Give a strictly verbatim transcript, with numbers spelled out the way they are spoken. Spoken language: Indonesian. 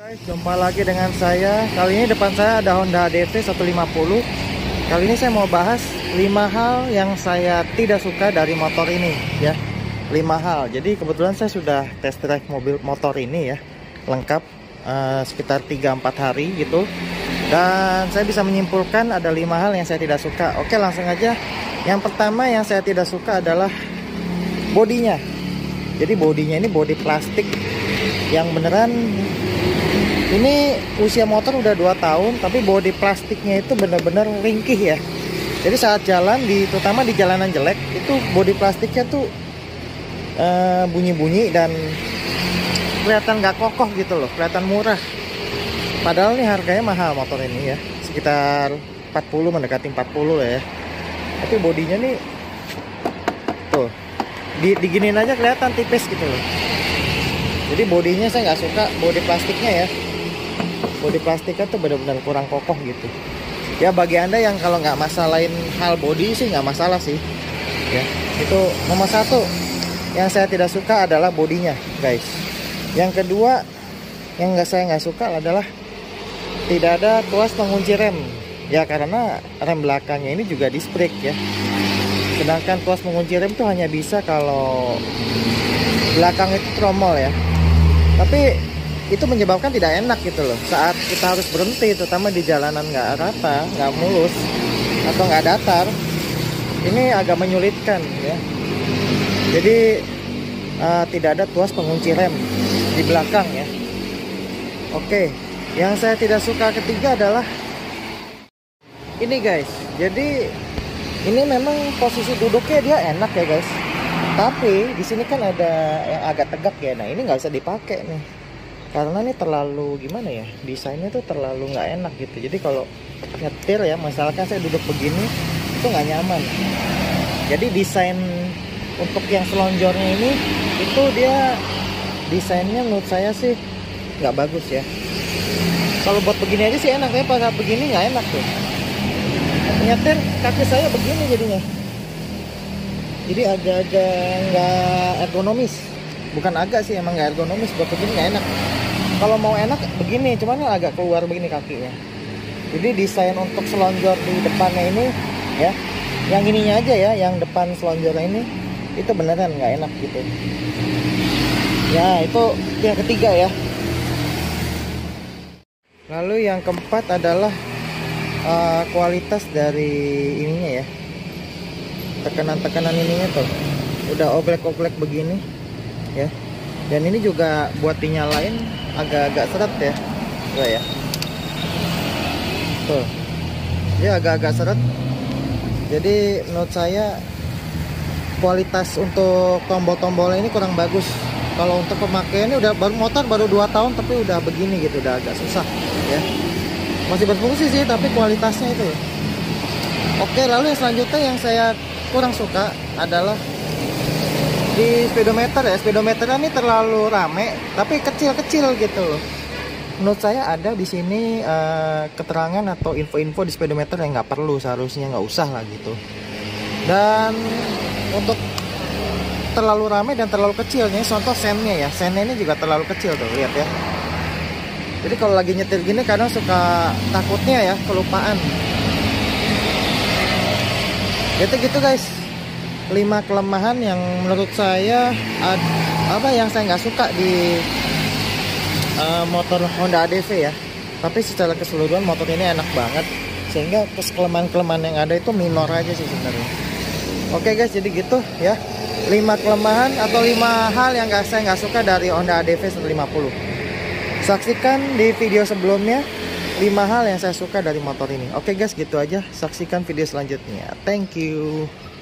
Guys, jumpa lagi dengan saya. Kali ini depan saya ada Honda H D V seratus lima puluh. Kali ini saya mau bahas lima hal yang saya tidak suka dari motor ini ya. lima hal. Jadi kebetulan saya sudah test drive mobil motor ini ya, lengkap uh, sekitar tiga empat hari gitu. Dan saya bisa menyimpulkan ada lima hal yang saya tidak suka. Oke, langsung aja. Yang pertama yang saya tidak suka adalah bodinya. Jadi bodinya ini bodi plastik yang beneran, ini usia motor udah dua tahun tapi bodi plastiknya itu bener-bener ringkih ya. Jadi saat jalan di terutama di jalanan jelek itu bodi plastiknya tuh bunyi-bunyi uh, dan kelihatan nggak kokoh gitu loh, kelihatan murah. Padahal nih harganya mahal motor ini ya, sekitar empat puluh, mendekati empat puluh ya. Tapi bodinya nih tuh di, diginin aja kelihatan tipis gitu loh. Jadi bodinya saya nggak suka, bodi plastiknya ya. Bodi plastiknya tuh benar-benar kurang kokoh gitu. Ya bagi anda yang kalau nggak masalahin hal bodi sih nggak masalah sih. Ya itu nomor satu yang saya tidak suka adalah bodinya, guys. Yang kedua yang nggak saya nggak suka adalah tidak ada tuas pengunci rem. Ya karena rem belakangnya ini juga disc brake ya. Sedangkan tuas pengunci rem tuh hanya bisa kalau belakang itu tromol ya. Tapi itu menyebabkan tidak enak gitu loh saat kita harus berhenti, terutama di jalanan nggak rata, nggak mulus atau nggak datar. Ini agak menyulitkan ya. Jadi uh, tidak ada tuas pengunci rem di belakang ya. Oke, yang saya tidak suka ketiga adalah ini guys. Jadi ini memang posisi duduknya dia enak ya guys. Tapi di sini kan ada yang agak tegak ya. Nah ini nggak bisa dipakai nih, karena ini terlalu gimana ya, desainnya tuh terlalu nggak enak gitu. Jadi kalau nyetir ya, misalkan saya duduk begini itu nggak nyaman. Jadi desain untuk yang selonjornya ini itu dia desainnya menurut saya sih nggak bagus ya. Kalau buat begini aja sih enak, tapi pas begini nggak enak tuh. Nyetir kaki saya begini jadinya. Jadi agak-agak nggak ergonomis. Bukan agak sih, emang nggak ergonomis. Buat begini nggak enak. Kalau mau enak begini, cuman agak keluar begini kakinya. Jadi desain untuk selonjor di depannya ini ya, yang ininya aja ya, yang depan selonjornya ini itu beneran nggak enak gitu. Ya itu yang ketiga ya. Lalu yang keempat adalah uh, kualitas dari ininya ya. Tekanan-tekanan ininya tuh udah oblek-oblek begini ya. Dan ini juga buat dinyalain agak-agak seret ya. Tuh ya. Tuh. Dia agak-agak seret. Jadi menurut saya kualitas untuk tombol-tombolnya ini kurang bagus. Kalau untuk pemakaiannya udah baru motor baru dua tahun tapi udah begini gitu, udah agak susah ya. Masih berfungsi sih tapi kualitasnya itu. Oke, lalu yang selanjutnya yang saya kurang suka adalah di speedometer ya. Speedometernya ini terlalu rame tapi kecil-kecil gitu loh. Menurut saya ada di sini uh, keterangan atau info-info di speedometer yang nggak perlu, seharusnya nggak usah lah gitu. Dan untuk terlalu rame dan terlalu kecil nih, contoh sennya ya, sennya ini juga terlalu kecil tuh, lihat ya. Jadi kalau lagi nyetir gini kadang suka takutnya ya kelupaan. Gitu gitu guys, lima kelemahan yang menurut saya ad, apa yang saya nggak suka di uh, motor Honda H D V ya. Tapi secara keseluruhan motor ini enak banget, sehingga kelemahan-kelemahan yang ada itu minor aja sih sebenarnya. Oke guys, jadi gitu ya, lima kelemahan atau lima hal yang gak, saya nggak suka dari Honda H D V seratus lima puluh. Saksikan di video sebelumnya lima hal yang saya suka dari motor ini. Oke guys, gitu aja. Saksikan video selanjutnya. Thank you.